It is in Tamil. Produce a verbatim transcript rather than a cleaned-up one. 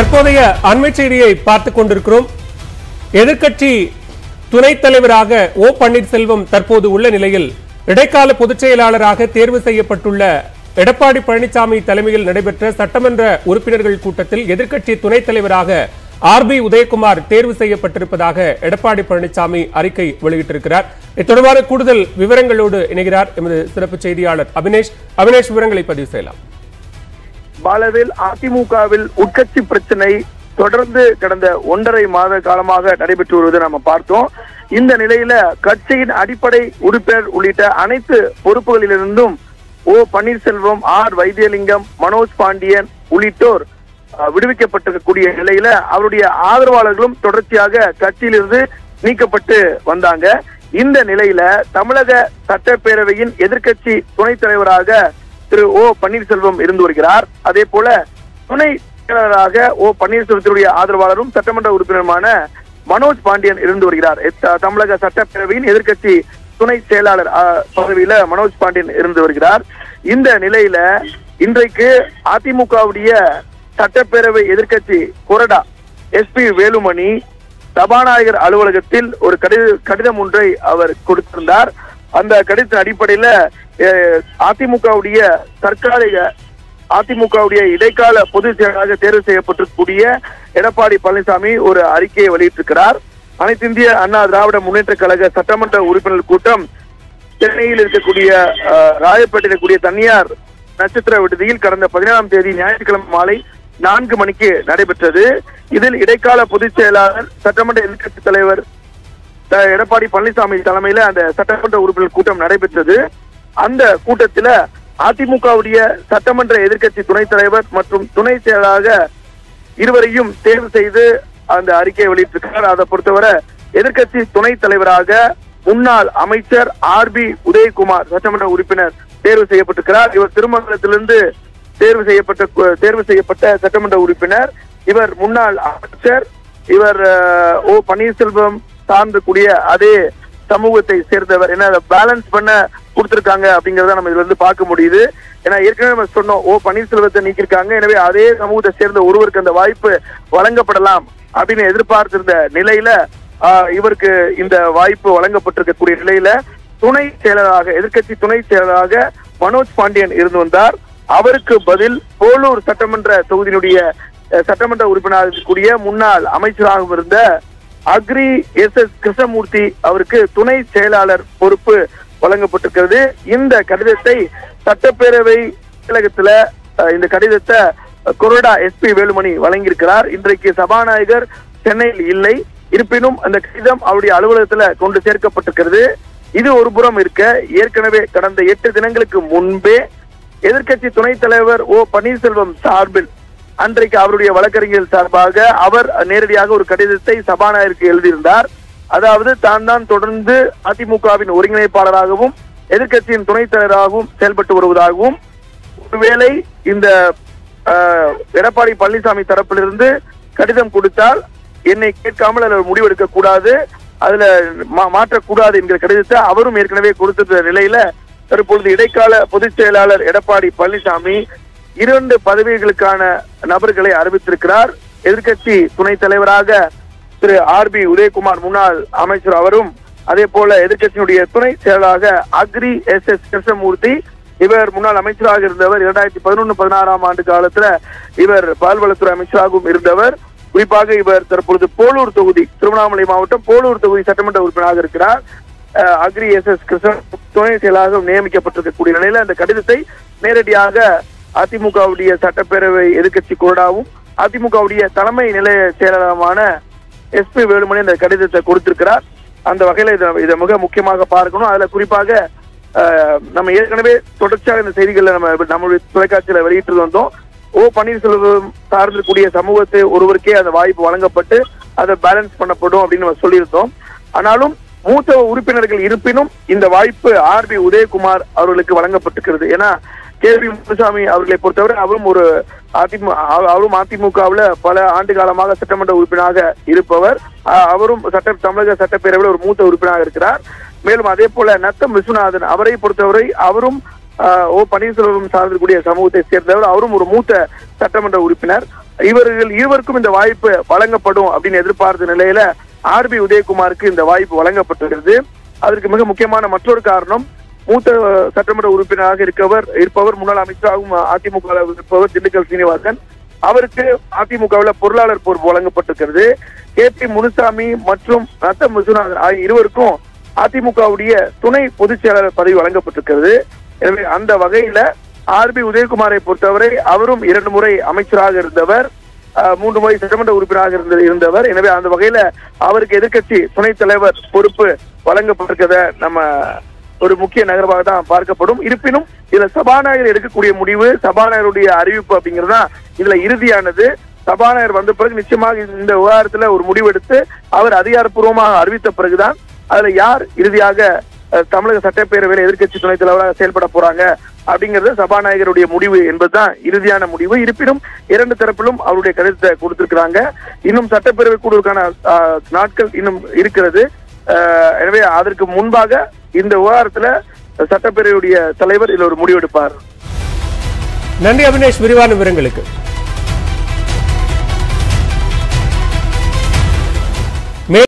தற்போதைய அண்மை செய்தியை பார்த்துக் கொண்டிருக்கிறோம். எதிர்க்கட்சி துணைத் தலைவராக ஓ பன்னீர்செல்வம் தற்போது உள்ள நிலையில் இடைக்கால பொதுச் செயலாளராக தேர்வு செய்யப்பட்டுள்ள எடப்பாடி பழனிசாமி தலைமையில் நடைபெற்ற சட்டமன்ற உறுப்பினர்கள் கூட்டத்தில் எதிர்க்கட்சி துணைத் தலைவராக ஆர் பி உதயகுமார் தேர்வு செய்யப்பட்டிருப்பதாக எடப்பாடி பழனிசாமி அறிக்கை வெளியிட்டிருக்கிறார். இது தொடர்பான கூடுதல் விவரங்களோடு இணைகிறார் எமது சிறப்பு செய்தியாளர் அபினேஷ். அபினேஷ், விவரங்களை பதிவு செய்யலாம். பாலவில் அதிமுகவில் உட்கட்சி பிரச்சனை தொடர்ந்து கடந்த ஒன்றரை மாத காலமாக நடைபெற்று வருவதை நாம பார்த்தோம். இந்த நிலையில கட்சியின் அடிப்படை உறுப்பினர் உள்ளிட்ட அனைத்து பொறுப்புகளிலிருந்தும் ஓ பன்னீர்செல்வம், ஆர் வைத்தியலிங்கம், மனோஜ் பாண்டியன் உள்ளிட்டோர் விடுவிக்கப்பட்டிருக்கக்கூடிய நிலையில அவருடைய ஆதரவாளர்களும் தொடர்ச்சியாக கட்சியிலிருந்து நீக்கப்பட்டு வந்தாங்க. இந்த நிலையில தமிழக சட்டப்பேரவையின் எதிர்க்கட்சி துணைத் தலைவராக திரு ஓ பன்னீர்செல்வம் இருந்து வருகிறார். அதே போல துணை செயலாளராக ஓ பன்னீர்செல்வத்தினுடைய ஆதரவாளரும் சட்டமன்ற உறுப்பினருமான மனோஜ் பாண்டியன் இருந்து வருகிறார். தமிழக சட்டப்பேரவையின் எதிர்க்கட்சி துணை செயலாளர் பதவியில மனோஜ் பாண்டியன் இருந்து வருகிறார். இந்த நிலையில இன்றைக்கு அதிமுகவுடைய சட்டப்பேரவை எதிர்க்கட்சி கொறடா எஸ் பி வேலுமணி சபாநாயகர் அலுவலகத்தில் ஒரு கடிதம் ஒன்றை அவர் கொடுத்திருந்தார். அந்த கடிதத்தின் அடிப்படையில அதிமுகவுடைய தற்காலிக அதிமுகவுடைய இடைக்கால பொதுச் செயலாளராக தேர்வு செய்யப்பட்டிருக்கக்கூடிய எடப்பாடி பழனிசாமி ஒரு அறிக்கையை வெளியிட்டிருக்கிறார். அனைத்து இந்திய அண்ணா திராவிட முன்னேற்ற கழக சட்டமன்ற உறுப்பினர் கூட்டம் சென்னையில் இருக்கக்கூடிய ராயப்பேட்டையில் இருக்கக்கூடிய தனியார் நட்சத்திர விடுதியில் கடந்த பதினேழாம் தேதி ஞாயிற்றுக்கிழமை மாலை நான்கு மணிக்கு நடைபெற்றது. இதில் இடைக்கால பொதுச் செயலாளர் சட்டமன்ற எதிர்க்கட்சி தலைவர் எடப்பாடி பழனிசாமி தலைமையில அந்த சட்டமன்ற உறுப்பினர் கூட்டம் நடைபெற்றது. அந்த கூட்டத்தில அதிமுகவுடைய சட்டமன்ற எதிர்க்கட்சி துணைத் தலைவர் மற்றும் துணை செயலாளராக இருவரையும் தேர்வு செய்து அந்த அறிக்கையை வெளியிட்டிருக்கிறார். அதை பொறுத்தவரை எதிர்க்கட்சி துணைத் தலைவராக முன்னாள் அமைச்சர் ஆர் பி உதயகுமார் சட்டமன்ற உறுப்பினர் தேர்வு செய்யப்பட்டிருக்கிறார். இவர் திருமங்கலத்திலிருந்து தேர்வு செய்யப்பட்ட தேர்வு செய்யப்பட்ட சட்டமன்ற உறுப்பினர். இவர் முன்னாள் அமைச்சர். இவர் ஓ பன்னீர்செல்வம் சார்ந்து கூடிய அதே சமூகத்தை சேர்ந்தவர். ஏன்னா பேலன்ஸ் பண்ண கொடுத்திருக்காங்க அப்படிங்கறத நம்ம இதுல இருந்து பார்க்க முடியுது. ஏன்னா ஏற்கனவே நம்ம சொன்னோம், ஓ பன்னீர்செல்வத்தை நீக்கிருக்காங்க, எனவே அதே சமூகத்தை சேர்ந்த ஒருவருக்கு அந்த வாய்ப்பு வழங்கப்படலாம் அப்படின்னு எதிர்பார்த்திருந்த நிலையில இவருக்கு இந்த வாய்ப்பு வழங்கப்பட்டிருக்கக்கூடிய நிலையில துணை செயலராக எதிர்க்கட்சி துணை செயலராக மனோஜ் பாண்டியன் இருந்து வந்தார். அவருக்கு பதில் போலூர் சட்டமன்ற தொகுதியினுடைய சட்டமன்ற உறுப்பினராக இருக்கக்கூடிய முன்னாள் அமைச்சராகவும் இருந்த அக்ரி எஸ் எஸ் கிருஷ்ணமூர்த்தி அவருக்கு துணை செயலாளர் பொறுப்பு வழங்கப்பட்டிருக்கிறது. இந்த கடிதத்தை சட்டப்பேரவை கழகத்துல இந்த கடிதத்தை கொறடா எஸ் பி வேலுமணி வழங்கியிருக்கிறார். இன்றைக்கு சபாநாயகர் சென்னையில் இல்லை. இருப்பினும் அந்த கடிதம் அவருடைய அலுவலகத்துல கொண்டு சேர்க்கப்பட்டிருக்கிறது. இது ஒரு புறம் இருக்க, ஏற்கனவே கடந்த எட்டு தினங்களுக்கு முன்பே எதிர்க்கட்சி துணைத் தலைவர் ஓ பன்னீர்செல்வம் சார்பில் அன்றைக்கு அவருடைய வழக்கறிஞர் சார்பாக அவர் நேரடியாக ஒரு கடிதத்தை சபாநாயகருக்கு எழுதியிருந்தார். அதாவது தான் தான் தொடர்ந்து அதிமுகவின் ஒருங்கிணைப்பாளராகவும் எதிர்க்கட்சியின் துணைத் தலைவராகவும் செயல்பட்டு வருவதாகவும், ஒருவேளை இந்த எடப்பாடி பழனிசாமி தரப்பிலிருந்து கடிதம் கொடுத்தால் என்னை கேட்காமல் அதில் முடிவெடுக்க கூடாது, அதுல மாற்றக்கூடாது என்கிற கடிதத்தை அவரும் ஏற்கனவே கொடுத்த நிலையில தற்பொழுது இடைக்கால பொதுச் செயலாளர் எடப்பாடி பழனிசாமி இரண்டு பதவிகளுக்கான நபர்களை அறிவித்திருக்கிறார். எதிர்க்கட்சி துணைத் தலைவராக திரு ஆர் பி உதயகுமார் முன்னாள் அமைச்சர் அவரும், அதே போல எதிர்க்கட்சியினுடைய துணை செயலாளராக அக்ரி எஸ் எஸ் கிருஷ்ணமூர்த்தி, இவர் முன்னாள் அமைச்சராக இருந்தவர். இரண்டாயிரத்தி பதினொன்னு பதினாறாம் ஆண்டு காலத்துல இவர் பால்வளத்துறை அமைச்சராகவும் இருந்தவர். குறிப்பாக இவர் தற்பொழுது போலூர் தொகுதி திருவண்ணாமலை மாவட்டம் போலூர் தொகுதி சட்டமன்ற உறுப்பினராக இருக்கிறார். அக்ரி எஸ் எஸ் கிருஷ்ண துணை செயலாளராக நியமிக்கப்பட்டிருக்கக்கூடிய நிலையில அந்த கடிதத்தை நேரடியாக அதிமுகவுடைய சட்டப்பேரவை எதிர்க்கட்சி கொறடாவும் அதிமுகவுடைய தலைமை நிலைய செயலாளருமான எஸ் பி வேலுமணி இந்த கடிதத்தை கொடுத்திருக்கிறார். அந்த வகையில இதை இதை மிக முக்கியமாக பார்க்கணும். அதுல குறிப்பாக நம்ம ஏற்கனவே தொடர்ச்சியாக இந்த செய்திகளை நம்ம நம்மளுடைய தொலைக்காட்சியில வெளியிட்டு வந்தோம். ஓ பன்னீர்செல்வம் சார்ந்திருக்கக்கூடிய சமூகத்தை ஒருவருக்கே அந்த வாய்ப்பு வழங்கப்பட்டு அதை பேலன்ஸ் பண்ணப்படும் அப்படின்னு நம்ம சொல்லியிருந்தோம். ஆனாலும் மூத்த உறுப்பினர்கள் இருப்பினும் இந்த வாய்ப்பு ஆர் பி உதயகுமார் அவர்களுக்கு வழங்கப்பட்டிருக்கிறது. ஏன்னா கே பி முனுசாமி அவர்களை பொறுத்தவரை அவரும் ஒரு அதிமுக அவரும் அதிமுகவுல பல ஆண்டு காலமாக சட்டமன்ற உறுப்பினராக இருப்பவர். அவரும் சட்ட தமிழக சட்டப்பேரவையில் ஒரு மூத்த உறுப்பினராக இருக்கிறார். மேலும் அதே போல நத்தம் விஸ்வநாதன் அவரை பொறுத்தவரை அவரும் ஓ பன்னீர்செல்வம் சார்ந்திருக்கூடிய சமூகத்தை சேர்ந்தவர். அவரும் ஒரு மூத்த சட்டமன்ற உறுப்பினர். இவர்கள் இருவருக்கும் இந்த வாய்ப்பு வழங்கப்படும் அப்படின்னு எதிர்பார்த்த நிலையில ஆர் பி உதயகுமாருக்கு இந்த வாய்ப்பு வழங்கப்பட்டிருக்கிறது. அதற்கு மிக முக்கியமான மற்றொரு காரணம், மூத்த சட்டமன்ற உறுப்பினராக இருக்கவர் இருப்பவர் முன்னாள் அமைச்சராகவும் அதிமுக இருப்பவர் திண்டுக்கல் சீனிவாசன். அவருக்கு அதிமுகவில் பொருளாளர் பொறுப்பு வழங்கப்பட்டிருக்கிறது. கே பி முனுசாமி மற்றும் ரத்தம் விஸ்வநாதன் ஆகிய இருவருக்கும் அதிமுகவுடைய துணை பொதுச் செயலாளர் பதவி வழங்கப்பட்டிருக்கிறது. எனவே அந்த வகையில ஆர் பி உதயகுமாரை பொறுத்தவரை அவரும் இரண்டு முறை அமைச்சராக இருந்தவர், மூன்று முறை சட்டமன்ற உறுப்பினராக இருந்த இருந்தவர் எனவே அந்த வகையில அவருக்கு எதிர்க்கட்சி துணைத் தலைவர் பொறுப்பு வழங்கப்பட்டிருக்கிறத நம்ம ஒரு முக்கிய நகர்வாக தான் பார்க்கப்படும். இருப்பினும் இதுல சபாநாயகர் எடுக்கக்கூடிய முடிவு, சபாநாயகருடைய அறிவிப்பு அப்படிங்கிறது தான் இதுல இறுதியானது. சபாநாயகர் வந்த பிறகு நிச்சயமாக இந்த விவகாரத்துல ஒரு முடிவெடுத்து அவர் அதிகாரப்பூர்வமாக அறிவித்த பிறகுதான் அதுல யார் இறுதியாக தமிழக சட்டப்பேரவையில் எதிர்க்கட்சி துணைத் தலைவராக செயல்பட போறாங்க அப்படிங்கிறது சபாநாயகருடைய முடிவு என்பதுதான் இறுதியான முடிவு. இருப்பினும் இரண்டு தரப்பிலும் அவருடைய கருத்தை கொடுத்திருக்கிறாங்க. இன்னும் சட்டப்பேரவை கூடுவதற்கான நாட்கள் இன்னும் இருக்கிறது. எனவே அதற்கு முன்பாக இந்த விவகாரத்துல சட்டப்பேரவையுடைய தலைவர் இதுல ஒரு முடிவெடுப்பார். நன்றி அபினேஷ், விரிவான விவரங்களுக்கு.